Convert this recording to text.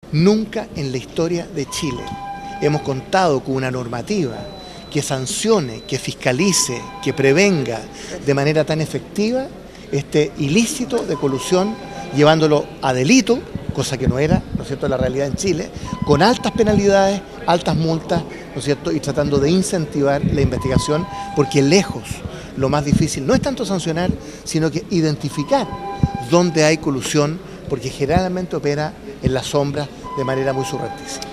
Nunca en la historia de Chile hemos contado con una normativa que sancione, que fiscalice, que prevenga de manera tan efectiva este ilícito de colusión, llevándolo a delito, cosa que no era, ¿no es cierto?, la realidad en Chile, con altas penalidades, altas multas, ¿no es cierto?, y tratando de incentivar la investigación, porque lejos lo más difícil no es tanto sancionar, sino que identificar dónde hay colusión, porque generalmente opera en las sombras de manera muy subrepticia.